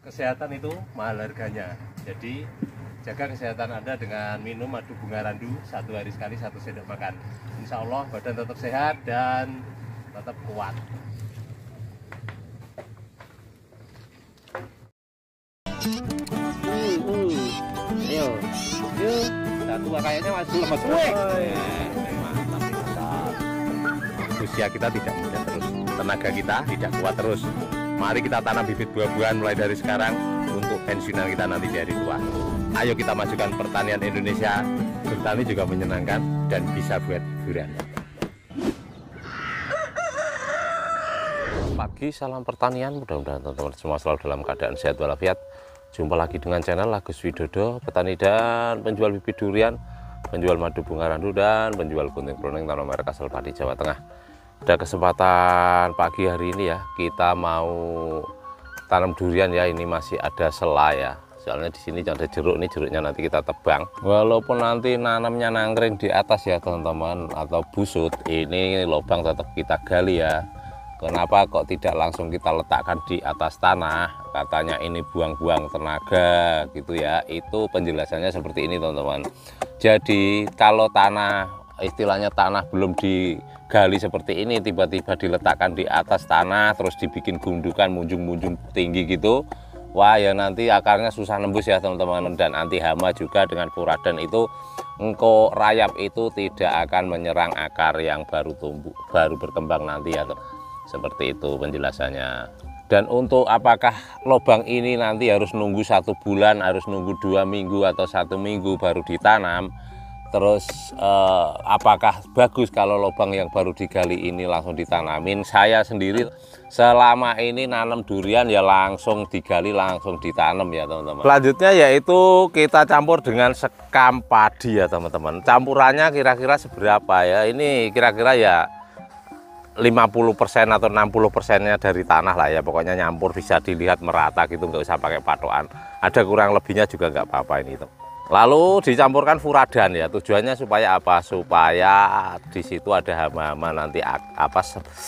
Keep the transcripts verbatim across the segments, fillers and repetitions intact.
Kesehatan itu mahal harganya. Jadi jaga kesehatan Anda dengan minum madu bunga randu satu hari sekali satu sendok makan. Insya Allah badan tetap sehat dan tetap kuat. Uh, uh. Ayo, yuk. Satu kayaknya masih lemas. Mantap, mantap. Usia kita tidak muda terus, tenaga kita tidak kuat terus. Mari kita tanam bibit buah-buahan mulai dari sekarang untuk pensiunan kita nanti di hari tua. Ayo kita majukan pertanian Indonesia. Bertani juga menyenangkan dan bisa buat hiburan. Pagi, salam pertanian. Mudah-mudahan teman-teman semua selalu dalam keadaan sehat walafiat. Jumpa lagi dengan channel Agus Widodo, petani dan penjual bibit durian, penjual madu bunga randu dan penjual gunting pruning tanah merah asal Pati, Jawa Tengah. Ada kesempatan pagi hari ini ya, kita mau tanam durian ya. Ini masih ada sela ya. Soalnya di sini ada jeruk, ini jeruknya nanti kita tebang. Walaupun nanti nanamnya nangkring di atas ya teman-teman, atau busut, ini lubang tetap kita gali ya. Kenapa kok tidak langsung kita letakkan di atas tanah? Katanya ini buang-buang tenaga gitu ya. Itu penjelasannya seperti ini teman-teman. Jadi kalau tanah, istilahnya tanah belum digali seperti ini, tiba-tiba diletakkan di atas tanah, terus dibikin gundukan, munjung-munjung tinggi gitu. Wah ya nanti akarnya susah nembus ya teman-teman. Dan anti hama juga dengan furadan itu, engkau rayap itu tidak akan menyerang akar yang baru tumbuh, baru berkembang nanti ya teman. Seperti itu penjelasannya. Dan untuk apakah lubang ini nanti harus nunggu satu bulan, harus nunggu dua minggu atau satu minggu baru ditanam. Terus eh, apakah bagus kalau lubang yang baru digali ini langsung ditanamin? Saya sendiri selama ini nanam durian ya langsung digali, langsung ditanam ya teman-teman. Selanjutnya yaitu kita campur dengan sekam padi ya teman-teman. Campurannya kira-kira seberapa ya? Ini kira-kira ya lima puluh persen atau enam puluh persennya dari tanah lah ya, pokoknya nyampur, bisa dilihat merata gitu, nggak usah pakai patokan. Ada kurang lebihnya juga nggak apa-apa ini tuh. Lalu dicampurkan furadan ya, tujuannya supaya apa? Supaya di situ ada hama-hama nanti apa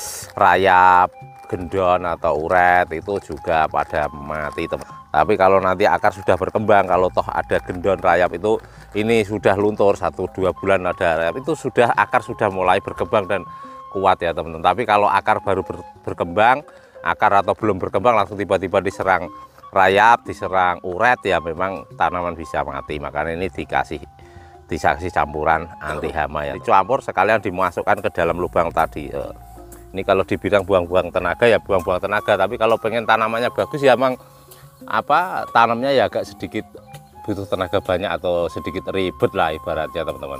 rayap, gendon atau uret itu juga pada mati teman. Tapi kalau nanti akar sudah berkembang, kalau toh ada gendon rayap itu ini sudah luntur satu dua bulan ada rayap, itu sudah akar sudah mulai berkembang dan kuat ya teman-teman. Tapi kalau akar baru ber, berkembang, akar atau belum berkembang langsung tiba-tiba diserang rayap, diserang uret ya memang tanaman bisa mati. Makanya ini dikasih dikasih campuran anti hama ya. Dicampur sekalian dimasukkan ke dalam lubang tadi. Ini kalau dibilang buang-buang tenaga ya buang-buang tenaga. Tapi kalau pengen tanamannya bagus ya emang apa tanamnya ya agak sedikit butuh tenaga banyak atau sedikit ribet lah ibaratnya teman-teman.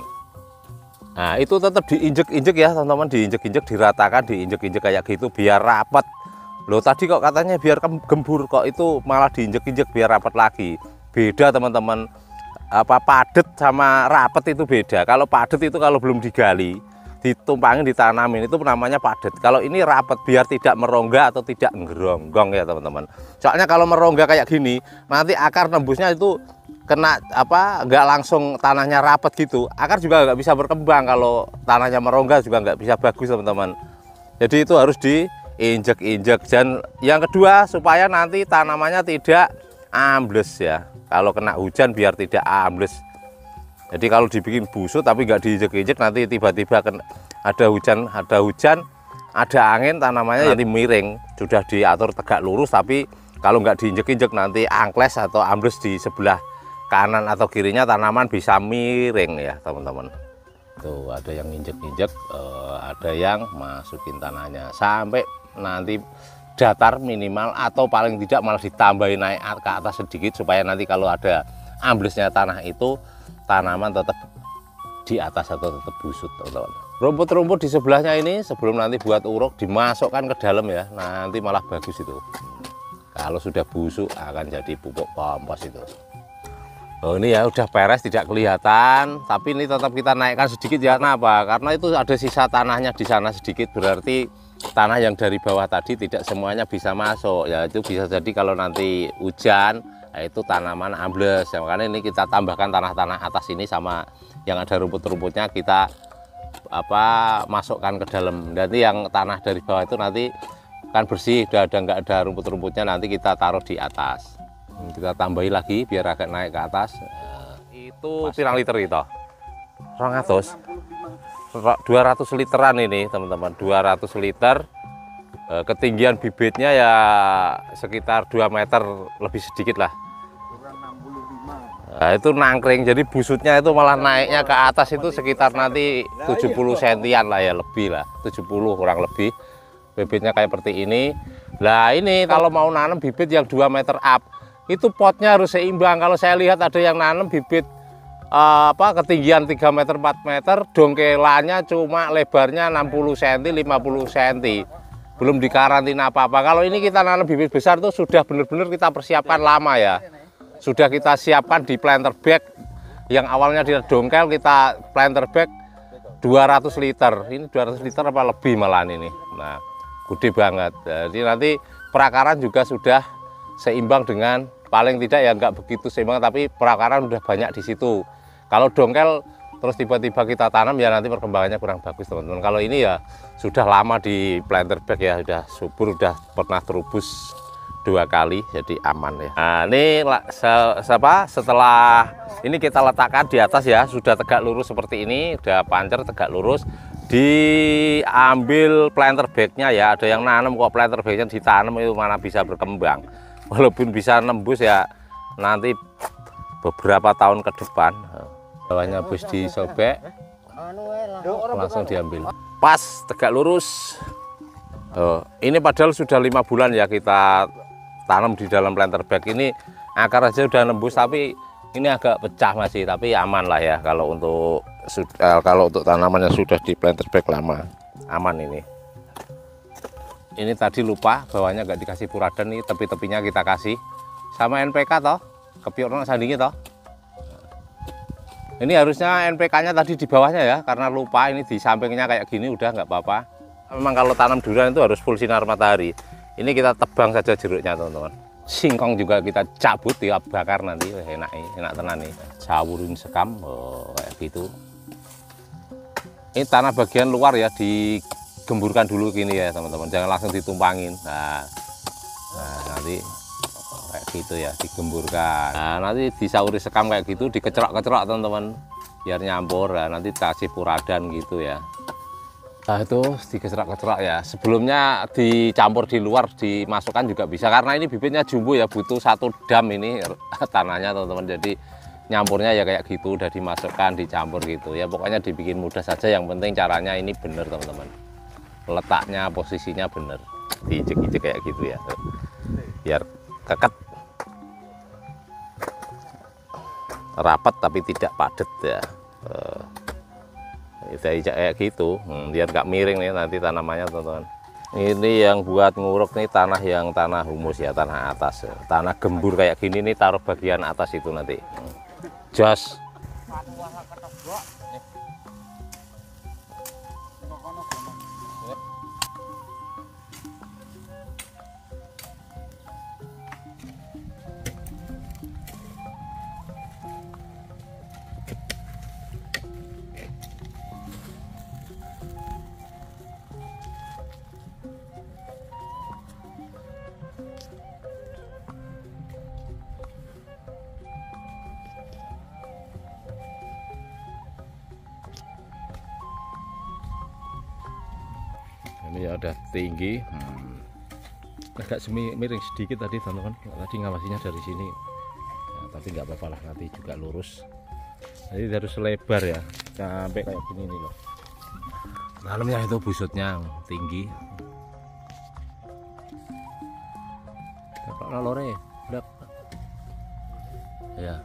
Nah itu tetap diinjek-injek ya teman-teman, diinjek-injek, diratakan, diinjek-injek kayak gitu biar rapat. Loh tadi kok katanya biar gembur, kok itu malah diinjek-injek biar rapat lagi. Beda teman-teman, apa padet sama rapat itu beda. Kalau padet itu kalau belum digali, ditumpangin, ditanamin itu namanya padet. Kalau ini rapat biar tidak merongga atau tidak ngeronggong ya teman-teman. Soalnya kalau merongga kayak gini, nanti akar nembusnya itu kena apa nggak langsung tanahnya rapat gitu, akar juga nggak bisa berkembang. Kalau tanahnya merongga juga nggak bisa bagus teman-teman. Jadi itu harus diinjek-injek. Dan yang kedua supaya nanti tanamannya tidak ambles ya, kalau kena hujan biar tidak ambles. Jadi kalau dibikin busuk tapi nggak diinjek-injek, nanti tiba-tiba ada hujan ada hujan ada angin, tanamannya nanti miring. Sudah diatur tegak lurus, tapi kalau nggak diinjek-injek nanti angkles atau ambles di sebelah kanan atau kirinya, tanaman bisa miring ya teman-teman. Tuh ada yang injek-injek, eh, ada yang masukin tanahnya sampai nanti datar minimal atau paling tidak malah ditambahin naik ke atas sedikit supaya nanti kalau ada amblesnya tanah itu tanaman tetap di atas atau tetap busut teman-teman. Rumput-rumput di sebelahnya ini sebelum nanti buat uruk dimasukkan ke dalam ya, nanti malah bagus itu. Kalau sudah busuk akan jadi pupuk kompos itu. Oh ini ya udah beres, tidak kelihatan, tapi ini tetap kita naikkan sedikit ya. Kenapa? Karena itu ada sisa tanahnya di sana sedikit, berarti tanah yang dari bawah tadi tidak semuanya bisa masuk ya. Itu bisa jadi kalau nanti hujan nah itu tanaman ambles ya. Makanya ini kita tambahkan tanah-tanah atas ini sama yang ada rumput-rumputnya kita apa masukkan ke dalam. Nanti yang tanah dari bawah itu nanti kan bersih, udah ada nggak ada rumput-rumputnya, nanti kita taruh di atas. Kita tambahi lagi biar agak naik ke atas. Nah, itu pirang liter itu? dua ratus literan ini teman-teman, dua ratus liter. Ketinggian bibitnya ya sekitar dua meter lebih sedikit lah. Nah, itu nangkring, jadi busutnya itu malah naiknya ke atas itu sekitar nanti tujuh puluh sentian lah ya, lebih lah, tujuh puluh kurang lebih. Bibitnya kayak seperti ini. Nah ini kalau mau nanam bibit yang dua meter up, itu potnya harus seimbang. Kalau saya lihat ada yang nanam bibit uh, apa ketinggian tiga meter empat meter, dongkelannya cuma lebarnya enam puluh sentimeter lima puluh sentimeter. Belum dikarantina apa-apa. Kalau ini kita nanam bibit besar itu sudah benar-benar kita persiapkan lama ya. Sudah kita siapkan di planter bag yang awalnya dia dongkel, kita planter bag dua ratus liter. Ini dua ratus liter apa lebih malahan ini. Nah, gede banget. Jadi nanti perakaran juga sudah seimbang dengan, paling tidak ya nggak begitu seimbang, tapi perakaran sudah banyak di situ. Kalau dongkel terus tiba-tiba kita tanam ya nanti perkembangannya kurang bagus teman-teman. Kalau ini ya sudah lama di planter bag ya, sudah subur, sudah pernah terubus dua kali, jadi aman ya. Nah ini siapa setelah ini kita letakkan di atas ya, sudah tegak lurus seperti ini, udah pancer tegak lurus. Diambil planter bagnya ya, ada yang nanam kok planter bagnya ditanam itu mana bisa berkembang, walaupun bisa nembus ya nanti beberapa tahun ke depan. Bawahnya habis disobek langsung diambil pas tegak lurus. Oh, ini padahal sudah lima bulan ya kita tanam di dalam planter bag ini, akar aja sudah nembus, tapi ini agak pecah masih, tapi aman lah ya kalau untuk kalau untuk tanaman yang sudah di planter bag lama, aman ini. Ini tadi lupa bawahnya nggak dikasih puradan, nih tepi-tepinya kita kasih sama N P K toh, kepiorno sandingnya toh. Ini harusnya N P K-nya tadi di bawahnya ya, karena lupa. Ini di sampingnya kayak gini udah nggak apa-apa. Memang kalau tanam durian itu harus full sinar matahari. Ini kita tebang saja jeruknya teman-teman. Singkong juga kita cabut ya, bakar nanti. Enak enak tenan nih. Jawurin sekam oh, kayak gitu. Ini tanah bagian luar ya, digemburkan dulu gini ya teman-teman. Jangan langsung ditumpangin. Nah, nah nanti kayak gitu ya, digemburkan. Nah, nanti disauri sekam kayak gitu, dikecerok-kecerok teman-teman biar nyampur. Nah, nanti kasih puradan gitu ya. Nah itu dikecerok-kecerok ya. Sebelumnya dicampur di luar dimasukkan juga bisa, karena ini bibitnya jumbo ya, butuh satu dam ini tanahnya teman-teman. Jadi nyampurnya ya kayak gitu, udah dimasukkan, dicampur gitu ya. Pokoknya dibikin mudah saja, yang penting caranya ini bener teman-teman. Letaknya, posisinya bener, diijek-ijek kayak gitu ya, biar keket, rapat tapi tidak padat ya. Kita ijak kayak gitu, hmm, biar nggak miring nih nanti tanamannya teman-teman. Ini yang buat nguruk nih tanah yang tanah humus ya, tanah atas, tanah gembur kayak gini nih, taruh bagian atas itu nanti. Hmm. Jos. Ini ada tinggi, hmm. agak semi miring sedikit tadi teman-teman. Tadi ngawasinya dari sini, nah, tapi nggak apa-apa lah, nanti juga lurus. Jadi harus lebar ya, sampai kayak gini nih loh. Dalamnya itu busutnya tinggi. Kalau lore, udah, ya.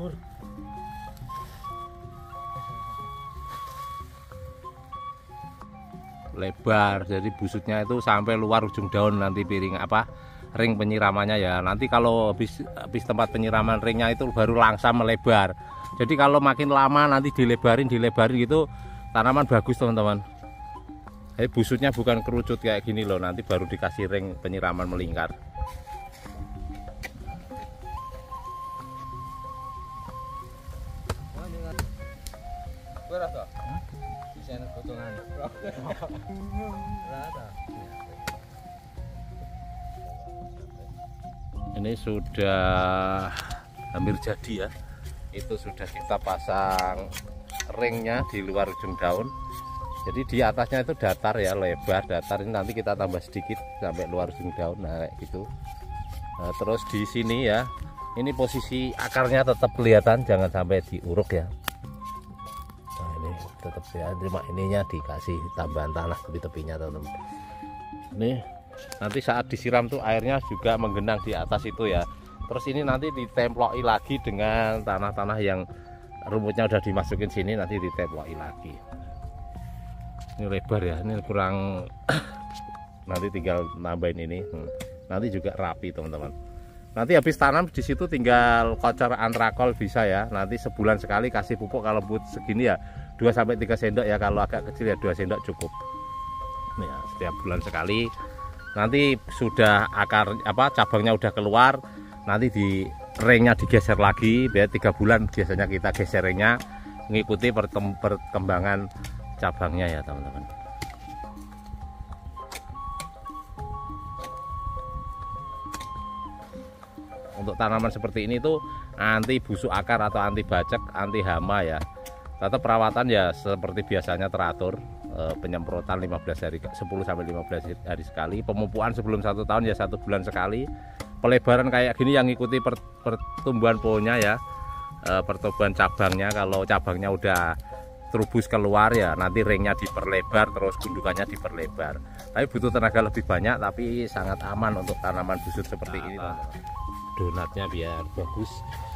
Lebar, jadi busutnya itu sampai luar ujung daun nanti piring apa ring penyiramannya ya. Nanti kalau habis habis tempat penyiraman ringnya itu baru langsam melebar. Jadi kalau makin lama nanti dilebarin dilebarin gitu, tanaman bagus teman-teman. Jadi busutnya bukan kerucut kayak gini loh, nanti baru dikasih ring penyiraman melingkar. ini sudah hampir jadi ya. Itu sudah kita pasang ringnya di luar ujung daun. Jadi di atasnya itu datar ya, lebar datar. Ini nanti kita tambah sedikit sampai luar ujung daun, nah kayak gitu. Nah, terus di sini ya, ini posisi akarnya tetap kelihatan, jangan sampai diuruk ya. Nah ini tetap ya, cuma ininya dikasih tambahan tanah di tepinya teman-teman. Ini nanti saat disiram tuh airnya juga menggenang di atas itu ya. Terus ini nanti ditemploki lagi dengan tanah-tanah yang rumputnya udah dimasukin sini, nanti ditemploki lagi. Ini lebar ya, ini kurang nanti tinggal nambahin ini. Hmm. Nanti juga rapi teman-teman. Nanti habis tanam di situ tinggal kocor antrakol bisa ya. Nanti sebulan sekali kasih pupuk, kalau but segini ya dua sampai tiga sendok ya, kalau agak kecil ya dua sendok cukup. Nih ya, setiap bulan sekali. Nanti sudah akar apa cabangnya udah keluar, nanti di ringnya digeser lagi, biar tiga bulan biasanya kita geser ringnya, mengikuti perkembangan cabangnya ya teman-teman. Untuk tanaman seperti ini tuh anti busuk akar atau anti bacek, anti hama ya. Tetap perawatan ya seperti biasanya teratur, e, penyemprotan lima belas hari, sepuluh sampai lima belas hari sekali, pemupukan sebelum satu tahun ya satu bulan sekali. Pelebaran kayak gini yang ngikuti per, pertumbuhan pohonnya ya, e, pertumbuhan cabangnya. Kalau cabangnya udah terubus keluar ya nanti ringnya diperlebar, terus gundukannya diperlebar. Tapi butuh tenaga lebih banyak, tapi sangat aman untuk tanaman busuk seperti nah, ini. Donatnya biar bagus.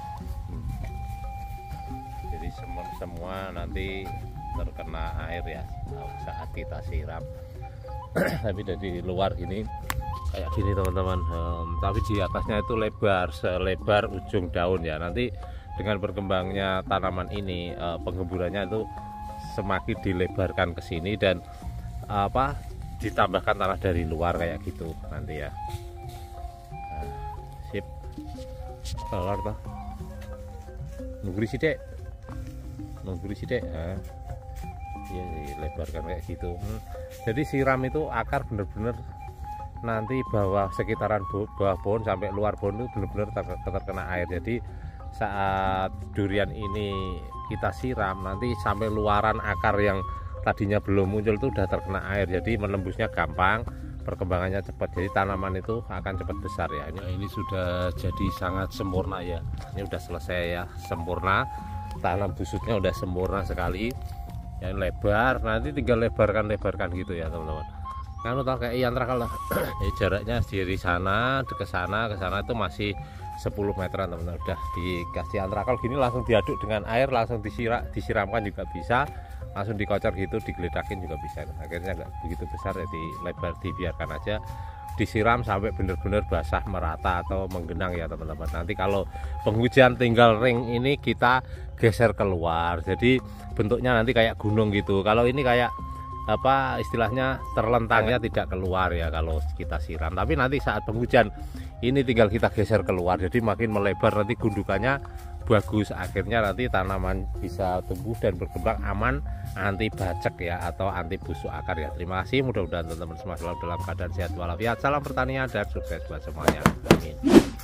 Jadi semua, semua nanti terkena air ya saat kita siram. Tapi dari luar ini kayak gini teman-teman, um, tapi di atasnya itu lebar selebar ujung daun ya. Nanti dengan berkembangnya tanaman ini, uh, penggemburannya itu semakin dilebarkan ke sini dan uh, apa ditambahkan tanah dari luar kayak gitu nanti ya. Nah, sip. Kelar toh. Nunggu sih dek. Nunggu sih dek. Nah, ya dilebarkan kayak gitu. Hmm. Jadi siram itu akar bener-bener nanti bawah sekitaran bawah pohon sampai luar pohon itu benar-benar ter terkena air. Jadi saat durian ini kita siram nanti sampai luaran akar yang tadinya belum muncul itu udah terkena air, jadi menembusnya gampang, perkembangannya cepat, jadi tanaman itu akan cepat besar ya. Ini, ini sudah jadi sangat sempurna ya, ini udah selesai ya, sempurna, tanam busuknya udah sempurna sekali, yang lebar, nanti tinggal lebarkan lebarkan gitu ya teman-teman. Kan udah kayak antrakal lah. Jadi jaraknya dari sana ke sana ke sana itu masih sepuluh meteran teman-teman. Udah dikasih antrakal gini langsung diaduk dengan air, langsung disiram, disiramkan juga bisa, langsung dikocor gitu, digeledakin juga bisa. Akhirnya nggak begitu besar, jadi lebar, dibiarkan aja disiram sampai benar-benar basah merata atau menggenang ya teman-teman. Nanti kalau penghujan tinggal ring ini kita geser keluar, jadi bentuknya nanti kayak gunung gitu. Kalau ini kayak apa istilahnya terlentangnya tidak keluar ya kalau kita siram, tapi nanti saat penghujan ini tinggal kita geser keluar, jadi makin melebar, nanti gundukannya bagus, akhirnya nanti tanaman bisa tumbuh dan berkembang aman, anti bacek ya atau anti busuk akar ya. Terima kasih, mudah-mudahan teman-teman semua selalu dalam keadaan sehat walafiat, salam pertanian dan sukses buat semuanya, amin.